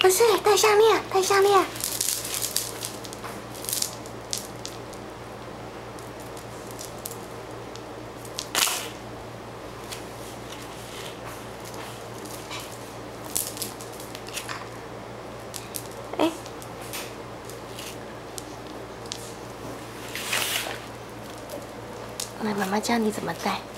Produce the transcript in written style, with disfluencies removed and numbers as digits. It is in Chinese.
不是戴项链，戴项链。哎，来，妈妈教你怎么戴。